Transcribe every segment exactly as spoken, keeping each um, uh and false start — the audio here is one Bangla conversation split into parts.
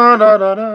da da da.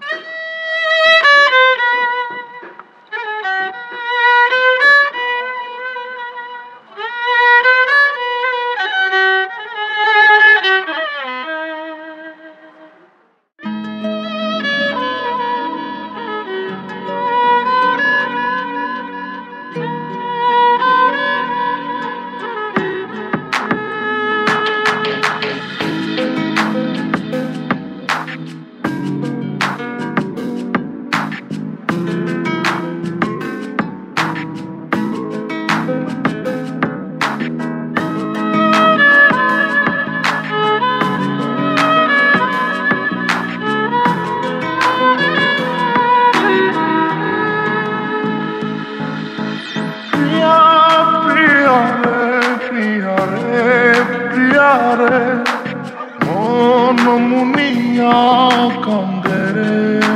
Mon munia kandere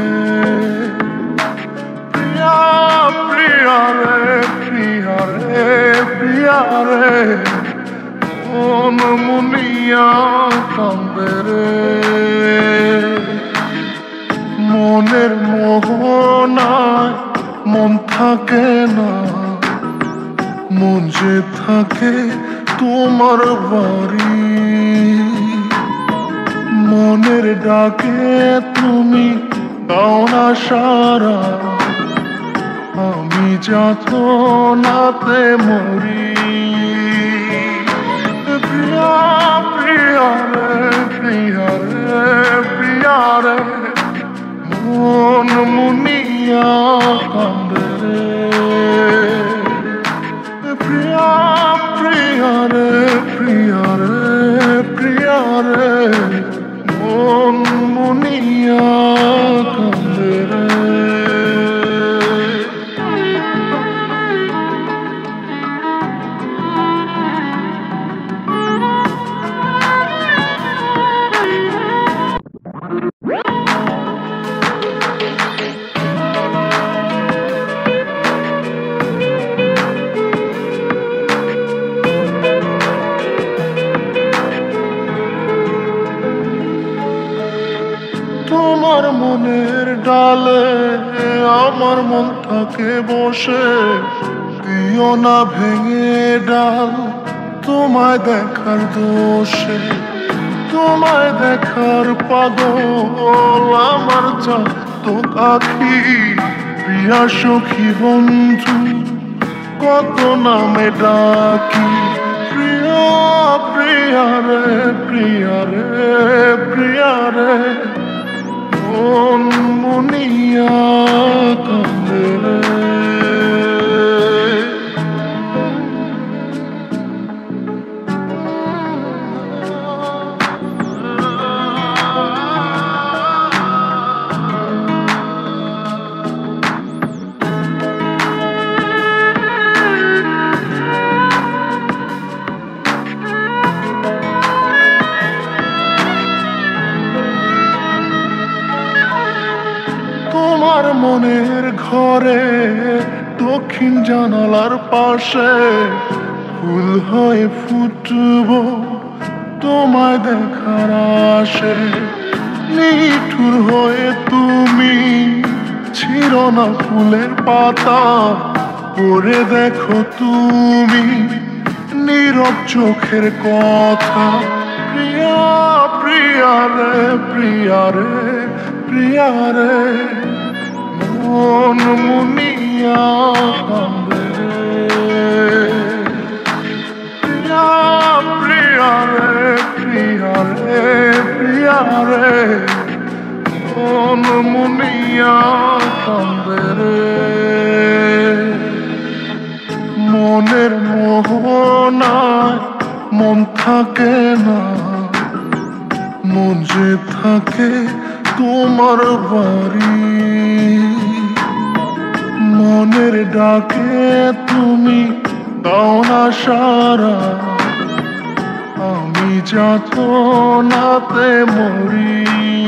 priya priya re priya re priya re mon munia kandere moner মোহনায় মন থাকে না মন যে থাকে তোমার বাড়ি মনের ডাকে তুমি দাও না সারা আমি যাতনাতে মরি প্রিয়া প্রিয়া রে প্রিয়া রে প্রিয়া রে মন মুনিয়া কান্দে রে প্রিয়া প্রিয়া রে প্রিয়া রে প্রিয়া রে মন মুনিয়া কান্দে রে তোমার মনের ডালে আমার মন থাকে বসে দিও না ভেঙে ডাল তোমায় দেখার দোষে তোমায় দেখার পাগল আমার তো আখি প্রিয়া সখী বন্ধু কত নামে ডাকি প্রিয়া প্রিয়া রে প্রিয়া রে প্রিয়া রে মন মুনিয়া কান্দে রে তোমার মনের ঘরে দক্ষিণ জানালার পাশে ফুল হয়ে ফুটব তোমায় দেখার আশে নিঠুর হয়ে তুমি ছিল না ফুলের পাতা পড়ে দেখো তুমি নীরব চোখের কথা প্রিয়া প্রিয়া রে প্রিয়া রে প্রিয়া রে মন মুনিয়া কান্দে রে প্রিয়া প্রিয়া রে প্রিয়া রে প্রিয়া রে মন মুনিয়া কান্দে রে মনের মোহনায় মন থাকে না মন যে থাকে তোমার বাড়ি মনের ডাকে তুমি দাও না সারা আমি যাতনাতে মরি।